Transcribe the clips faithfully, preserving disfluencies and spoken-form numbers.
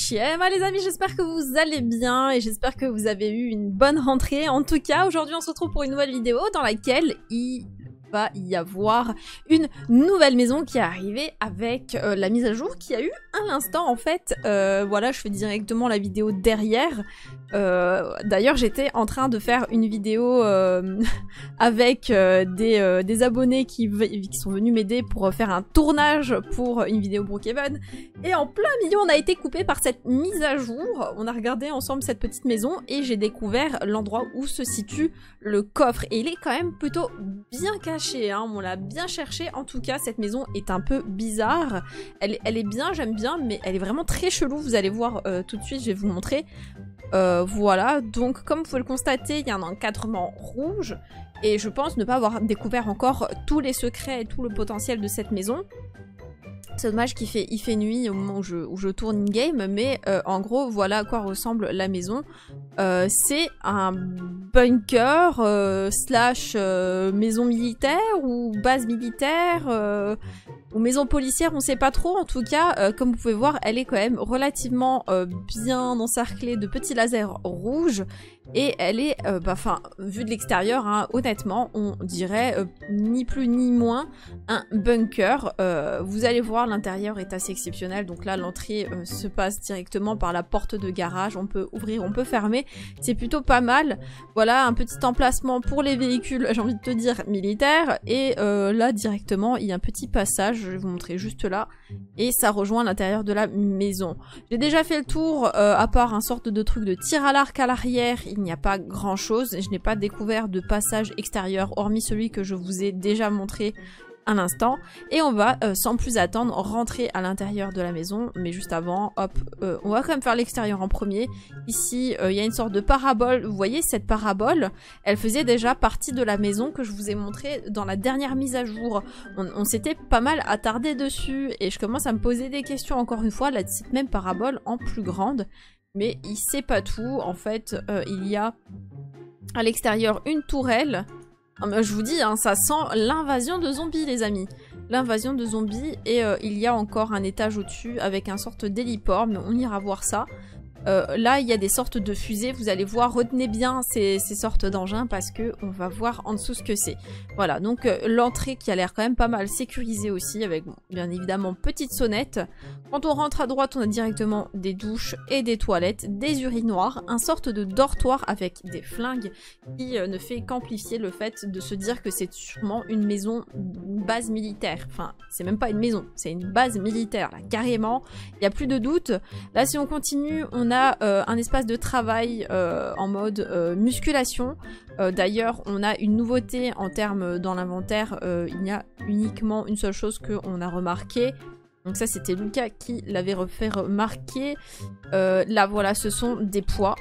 Chiema les amis, j'espère que vous allez bien et j'espère que vous avez eu une bonne rentrée. En tout cas, aujourd'hui on se retrouve pour une nouvelle vidéo dans laquelle il va y avoir une nouvelle maison qui est arrivée avec euh, la mise à jour qui a eu à l'instant en fait. Euh, voilà, je fais directement la vidéo derrière. Euh, D'ailleurs, j'étais en train de faire une vidéo euh, avec euh, des, euh, des abonnés qui, qui sont venus m'aider pour faire un tournage pour une vidéo Brookhaven. Et en plein milieu, on a été coupé par cette mise à jour. On a regardé ensemble cette petite maison et j'ai découvert l'endroit où se situe le coffre. Et il est quand même plutôt bien caché, hein. On l'a bien cherché. En tout cas, cette maison est un peu bizarre. Elle, elle est bien, j'aime bien, mais elle est vraiment très chelou. Vous allez voir euh, tout de suite, je vais vous montrer. Euh, voilà, donc comme vous pouvez le constater, il y a un encadrement rouge et je pense ne pas avoir découvert encore tous les secrets et tout le potentiel de cette maison. C'est dommage qu'il fait, il fait nuit au moment où je, où je tourne in-game, mais euh, en gros, voilà à quoi ressemble la maison. Euh, c'est un bunker euh, slash euh, maison militaire ou base militaire euh, ou maison policière, on sait pas trop. En tout cas, euh, comme vous pouvez voir, elle est quand même relativement euh, bien encerclée de petits lasers rouges. Et elle est, euh, bah, enfin, vue de l'extérieur, hein, honnêtement, on dirait euh, ni plus ni moins un bunker. Euh, vous allez voir, l'intérieur est assez exceptionnel. Donc là, l'entrée euh, se passe directement par la porte de garage. On peut ouvrir, on peut fermer. C'est plutôt pas mal. Voilà, un petit emplacement pour les véhicules, j'ai envie de te dire, militaires. Et euh, là, directement, il y a un petit passage. Je vais vous montrer juste là. Et ça rejoint l'intérieur de la maison. J'ai déjà fait le tour, euh, à part un sorte de truc de tir à l'arc à l'arrière. Il n'y a pas grand chose, je n'ai pas découvert de passage extérieur hormis celui que je vous ai déjà montré à l'instant. Et on va euh, sans plus attendre rentrer à l'intérieur de la maison, mais juste avant, hop, euh, on va quand même faire l'extérieur en premier. Ici, il euh, y a une sorte de parabole, vous voyez cette parabole, elle faisait déjà partie de la maison que je vous ai montré dans la dernière mise à jour. On, on s'était pas mal attardé dessus et je commence à me poser des questions encore une fois, là, cette même parabole en plus grande. Mais il sait pas tout, en fait, euh, il y a à l'extérieur une tourelle. Je vous dis, hein, ça sent l'invasion de zombies, les amis. L'invasion de zombies, et euh, il y a encore un étage au-dessus avec un sorte d'héliport, mais on ira voir ça. Euh, là, il y a des sortes de fusées, vous allez voir, retenez bien ces, ces sortes d'engins parce que on va voir en dessous ce que c'est. Voilà, donc euh, l'entrée qui a l'air quand même pas mal sécurisée aussi, avec bon, bien évidemment petite sonnette. Quand on rentre à droite, on a directement des douches et des toilettes, des urinoirs, un sorte de dortoir avec des flingues qui euh, ne fait qu'amplifier le fait de se dire que c'est sûrement une maison, une base militaire. Enfin, c'est même pas une maison, c'est une base militaire, là, carrément. Il n'y a plus de doute. Là, si on continue, on On a euh, un espace de travail euh, en mode euh, musculation. Euh, D'ailleurs, on a une nouveauté en termes dans l'inventaire. Euh, il y a uniquement une seule chose qu'on a remarqué. Donc ça, c'était Lucas qui l'avait refait remarquer. Euh, là, voilà, ce sont des poids.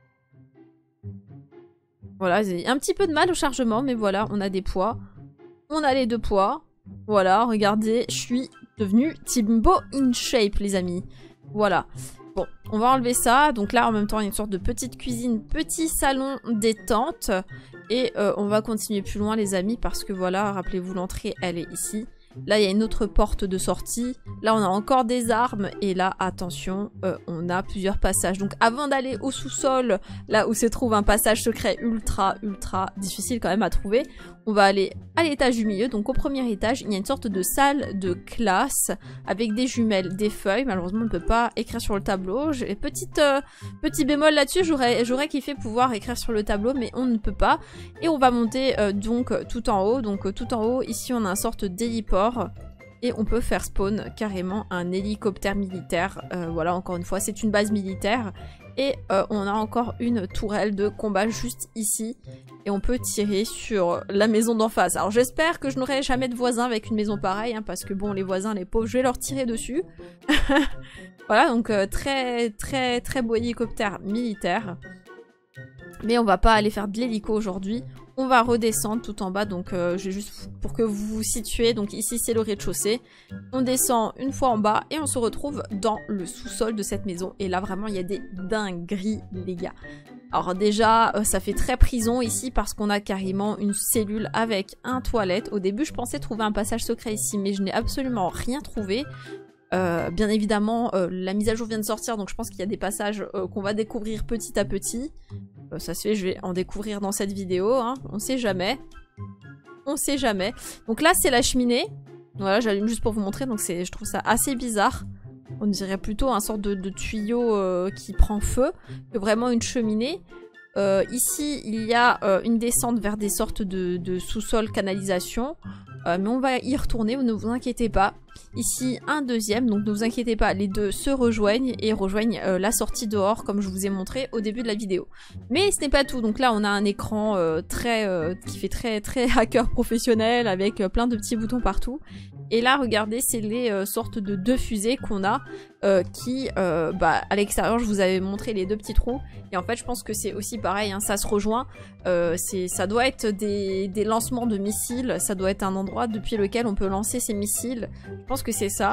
Voilà, j'ai un petit peu de mal au chargement, mais voilà, on a des poids. On a les deux poids. Voilà, regardez, je suis devenue Timbo in shape, les amis. Voilà. Bon, on va enlever ça. Donc là, en même temps, il y a une sorte de petite cuisine, petit salon détente. Et euh, on va continuer plus loin, les amis, parce que voilà, rappelez-vous, l'entrée, elle est ici. Là, il y a une autre porte de sortie. Là, on a encore des armes. Et là, attention, euh, on a plusieurs passages. Donc, avant d'aller au sous-sol, là où se trouve un passage secret ultra, ultra difficile quand même à trouver, on va aller à l'étage du milieu. Donc, au premier étage, il y a une sorte de salle de classe avec des jumelles, des feuilles. Malheureusement, on ne peut pas écrire sur le tableau. J'ai petite, euh, petit bémol là-dessus. J'aurais j'aurais kiffé pouvoir écrire sur le tableau, mais on ne peut pas. Et on va monter euh, donc tout en haut. Donc, euh, tout en haut, ici, on a une sorte d'héliport. Et on peut faire spawn carrément un hélicoptère militaire. Euh, voilà, encore une fois, c'est une base militaire. Et euh, on a encore une tourelle de combat juste ici. Et on peut tirer sur la maison d'en face. Alors j'espère que je n'aurai jamais de voisins avec une maison pareille. Hein, parce que bon, les voisins, les pauvres, je vais leur tirer dessus. Voilà, donc euh, très très très beau hélicoptère militaire. Mais on va pas aller faire de l'hélico aujourd'hui. On va redescendre tout en bas, donc euh, j'ai juste pour que vous vous situez. Donc ici c'est le rez-de-chaussée. On descend une fois en bas et on se retrouve dans le sous-sol de cette maison. Et là vraiment il y a des dingueries les gars. Alors déjà euh, ça fait très prison ici parce qu'on a carrément une cellule avec un toilette. Au début je pensais trouver un passage secret ici mais je n'ai absolument rien trouvé. Euh, bien évidemment, euh, la mise à jour vient de sortir, donc je pense qu'il y a des passages euh, qu'on va découvrir petit à petit. Euh, ça se fait, je vais en découvrir dans cette vidéo, hein. On sait jamais. On sait jamais. Donc là, c'est la cheminée. Voilà, j'allume juste pour vous montrer, donc je trouve ça assez bizarre. On dirait plutôt un sorte de, de tuyau euh, qui prend feu que vraiment une cheminée. Euh, ici, il y a euh, une descente vers des sortes de, de sous-sol canalisation. Euh, mais on va y retourner, ne vous inquiétez pas. Ici, un deuxième, donc ne vous inquiétez pas, les deux se rejoignent et rejoignent euh, la sortie dehors, comme je vous ai montré au début de la vidéo. Mais ce n'est pas tout, donc là on a un écran euh, très, euh, qui fait très, très hacker professionnel, avec euh, plein de petits boutons partout. Et là, regardez, c'est les euh, sortes de deux fusées qu'on a, euh, qui, euh, bah, à l'extérieur, je vous avais montré les deux petits trous. Et en fait, je pense que c'est aussi pareil, hein, ça se rejoint. Euh, ça doit être des, des lancements de missiles, ça doit être un endroit depuis lequel on peut lancer ces missiles. Je pense que c'est ça.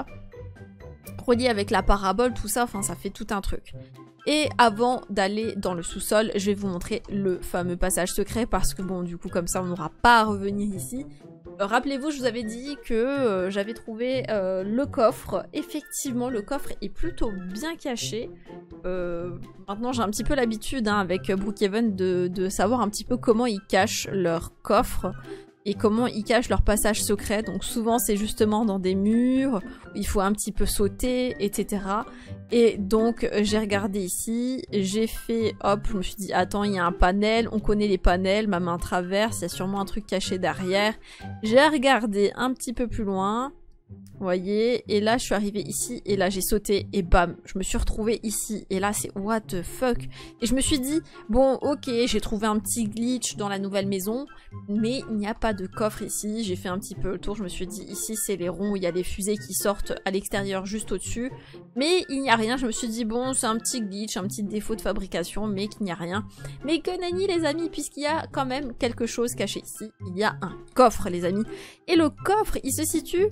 Relié avec la parabole, tout ça, enfin, ça fait tout un truc. Et avant d'aller dans le sous-sol, je vais vous montrer le fameux passage secret, parce que bon, du coup, comme ça, on n'aura pas à revenir ici. Euh, Rappelez-vous, je vous avais dit que euh, j'avais trouvé euh, le coffre. Effectivement, le coffre est plutôt bien caché. Euh, maintenant, j'ai un petit peu l'habitude hein, avec Brookhaven de, de savoir un petit peu comment ils cachent leur coffre et comment ils cachent leur passage secret. Donc souvent, c'est justement dans des murs où il faut un petit peu sauter, et cetera. Et donc, j'ai regardé ici, j'ai fait, hop, je me suis dit, attends, il y a un panel, on connaît les panels, ma main traverse, il y a sûrement un truc caché derrière. J'ai regardé un petit peu plus loin, vous voyez, et là, je suis arrivée ici, et là, j'ai sauté, et bam, je me suis retrouvée ici, et là, c'est what the fuck. Et je me suis dit, bon, ok, j'ai trouvé un petit glitch dans la nouvelle maison, mais il n'y a pas de coffre ici. J'ai fait un petit peu le tour, je me suis dit, ici, c'est les ronds où il y a les fusées qui sortent à l'extérieur, juste au-dessus, mais il n'y a rien. Je me suis dit, bon, c'est un petit glitch, un petit défaut de fabrication, mais qu'il n'y a rien. Mais que nenni, les amis, puisqu'il y a quand même quelque chose caché ici. Il y a un coffre, les amis. Et le coffre, il se situe...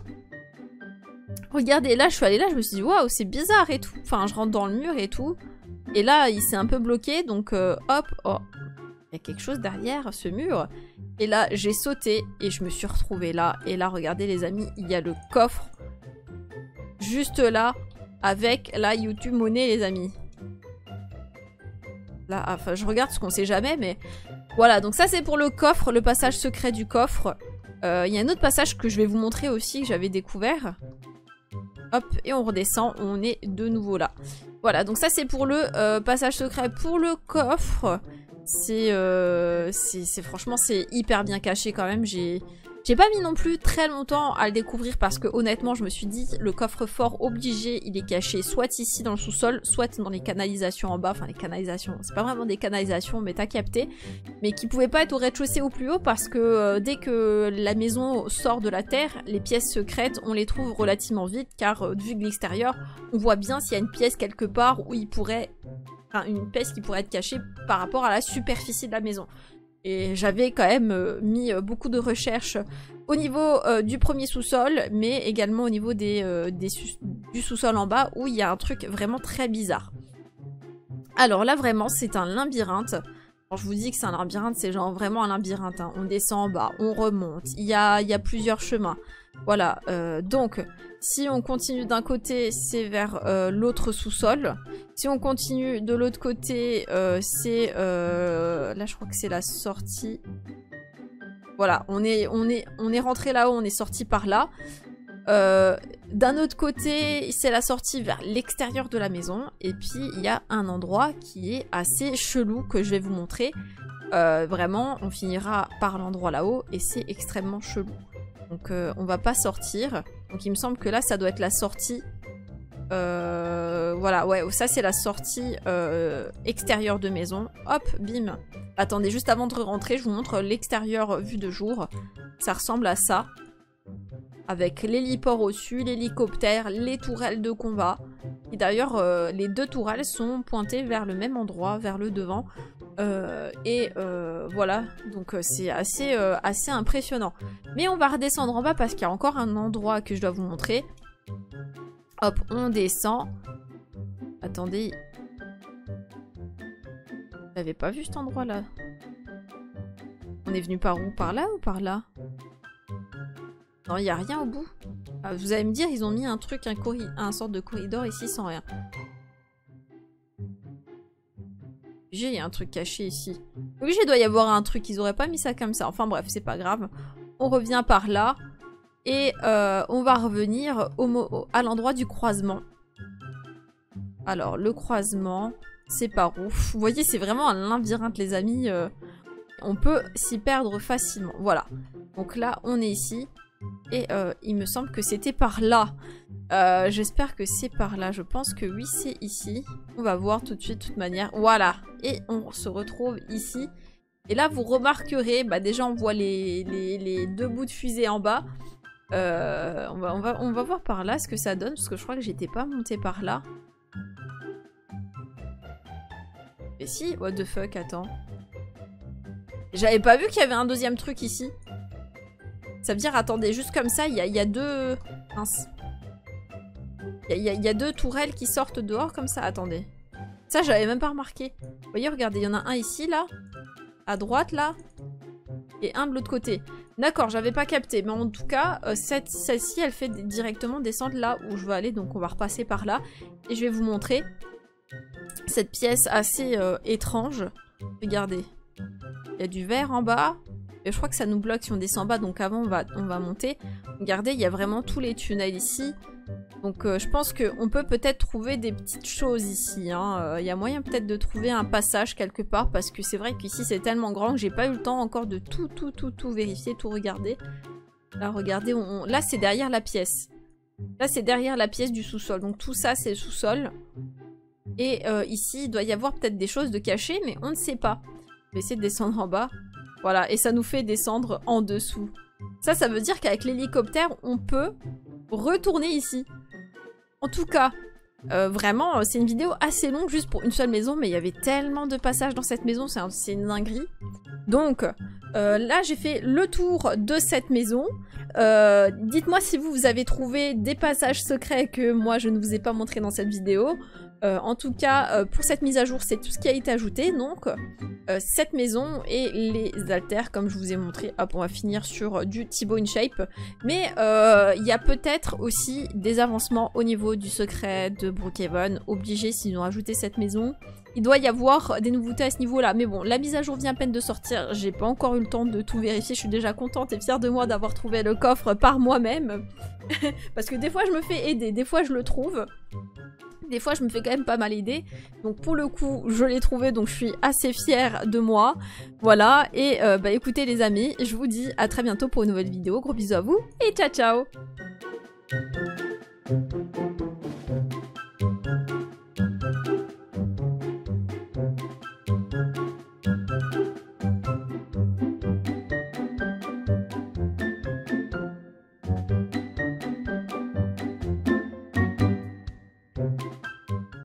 Regardez, là, je suis allée là, je me suis dit, waouh, c'est bizarre et tout. Enfin, je rentre dans le mur et tout. Et là, il s'est un peu bloqué, donc euh, hop, oh, il y a quelque chose derrière ce mur. Et là, j'ai sauté et je me suis retrouvée là. Et là, regardez, les amis, il y a le coffre juste là, avec la YouTube Money, les amis. Là, enfin, je regarde ce qu'on sait jamais, mais voilà. Donc ça, c'est pour le coffre, le passage secret du coffre. Il euh, y a un autre passage que je vais vous montrer aussi, que j'avais découvert. Hop, et on redescend, on est de nouveau là. Voilà, donc ça c'est pour le euh, passage secret. Pour le coffre, c'est euh, franchement c'est hyper bien caché quand même. J'ai j'ai pas mis non plus très longtemps à le découvrir parce que honnêtement je me suis dit le coffre-fort obligé il est caché soit ici dans le sous-sol, soit dans les canalisations en bas. Enfin les canalisations, c'est pas vraiment des canalisations mais t'as capté. Mais qui pouvaient pas être au rez-de-chaussée ou plus haut parce que euh, dès que la maison sort de la terre, les pièces secrètes on les trouve relativement vite car euh, vu de l'extérieur on voit bien s'il y a une pièce quelque part où il pourrait... Enfin une pièce qui pourrait être cachée par rapport à la superficie de la maison. Et j'avais quand même euh, mis euh, beaucoup de recherches au niveau euh, du premier sous-sol, mais également au niveau des, euh, des du sous-sol en bas, où il y a un truc vraiment très bizarre. Alors là, vraiment, c'est un labyrinthe. Quand je vous dis que c'est un labyrinthe, c'est genre vraiment un labyrinthe. Hein. On descend en bas, on remonte, il y a, il y a plusieurs chemins. Voilà, euh, donc, si on continue d'un côté, c'est vers euh, l'autre sous-sol. Si on continue de l'autre côté, euh, c'est... Euh, là, je crois que c'est la sortie. Voilà, on est, on est, on est rentré là-haut, on est sorti par là. Euh, D'un autre côté, c'est la sortie vers l'extérieur de la maison. Et puis, il y a un endroit qui est assez chelou que je vais vous montrer. Euh, vraiment, on finira par l'endroit là-haut et c'est extrêmement chelou. Donc euh, on va pas sortir. Donc il me semble que là ça doit être la sortie. Euh, voilà, ouais, ça c'est la sortie euh, extérieure de maison. Hop, bim. Attendez, juste avant de rentrer, je vous montre l'extérieur vue de jour. Ça ressemble à ça. Avec l'héliport au-dessus, l'hélicoptère, les tourelles de combat. Et d'ailleurs, euh, les deux tourelles sont pointées vers le même endroit, vers le devant. Euh, et euh, voilà, donc euh, c'est assez, euh, assez impressionnant. Mais on va redescendre en bas parce qu'il y a encore un endroit que je dois vous montrer. Hop, on descend. Attendez. Vous n'avez pas vu cet endroit-là? On est venu par où? Par là ou par là? Non, il n'y a rien au bout. Ah, vous allez me dire, ils ont mis un truc, un, corri un sorte de corridor ici sans rien. Il y a un truc caché ici. Oui, il doit y avoir un truc, ils auraient pas mis ça comme ça. Enfin bref, c'est pas grave. On revient par là. Et euh, on va revenir au, au, à l'endroit du croisement. Alors, le croisement, c'est par où? Vous voyez, c'est vraiment un labyrinthe, les amis. Euh, on peut s'y perdre facilement. Voilà. Donc là, on est ici. Et euh, il me semble que c'était par là. Euh, J'espère que c'est par là. Je pense que oui, c'est ici. On va voir tout de suite, de toute manière. Voilà. Et on se retrouve ici. Et là, vous remarquerez, bah déjà, on voit les, les, les deux bouts de fusée en bas. Euh, on, va, on, va, on va voir par là ce que ça donne, parce que je crois que j'étais pas montée par là. Et si, what the fuck, attends. J'avais pas vu qu'il y avait un deuxième truc ici. Ça veut dire, attendez, juste comme ça, il y a, y a deux... Mince. Il y a, y a deux tourelles qui sortent dehors comme ça, attendez. Ça, j'avais même pas remarqué. Vous voyez, regardez, il y en a un ici, là. À droite, là. Et un de l'autre côté. D'accord, j'avais pas capté. Mais en tout cas, euh, cette, celle-ci, elle fait directement descendre là où je veux aller. Donc, on va repasser par là. Et je vais vous montrer cette pièce assez euh, étrange. Regardez. Il y a du verre en bas. Et je crois que ça nous bloque si on descend en bas. Donc, avant, on va, on va monter. Regardez, il y a vraiment tous les tunnels ici. Donc euh, je pense qu'on peut peut-être trouver des petites choses ici. Hein. Euh, y a moyen peut-être de trouver un passage quelque part. Parce que c'est vrai qu'ici c'est tellement grand que j'ai pas eu le temps encore de tout, tout, tout, tout vérifier, tout regarder. Là, regardez, on, on... là c'est derrière la pièce. Là c'est derrière la pièce du sous-sol. Donc tout ça c'est le sous-sol. Et euh, ici il doit y avoir peut-être des choses de cachées, mais on ne sait pas. Je vais essayer de descendre en bas. Voilà, et ça nous fait descendre en dessous. Ça, ça veut dire qu'avec l'hélicoptère, on peut retourner ici. En tout cas, euh, vraiment, c'est une vidéo assez longue juste pour une seule maison, mais il y avait tellement de passages dans cette maison, c'est une dinguerie. Donc, euh, là, j'ai fait le tour de cette maison. Euh, Dites-moi si vous, vous avez trouvé des passages secrets que moi, je ne vous ai pas montré dans cette vidéo. Euh, en tout cas, euh, pour cette mise à jour, c'est tout ce qui a été ajouté. Donc, euh, cette maison et les haltères, comme je vous ai montré. Hop, on va finir sur du Thibaut InShape. Mais euh, il y a peut-être aussi des avancements au niveau du secret de Brookhaven. Obligé s'ils ont ajouté cette maison. Il doit y avoir des nouveautés à ce niveau-là. Mais bon, la mise à jour vient à peine de sortir. J'ai pas encore eu le temps de tout vérifier. Je suis déjà contente et fière de moi d'avoir trouvé le coffre par moi-même. Parce que des fois, je me fais aider. Des fois, je le trouve. Des fois, je me fais quand même pas mal aider. Donc, pour le coup, je l'ai trouvé. Donc, je suis assez fière de moi. Voilà. Et euh, bah, écoutez, les amis, je vous dis à très bientôt pour une nouvelle vidéo. Gros bisous à vous et ciao, ciao!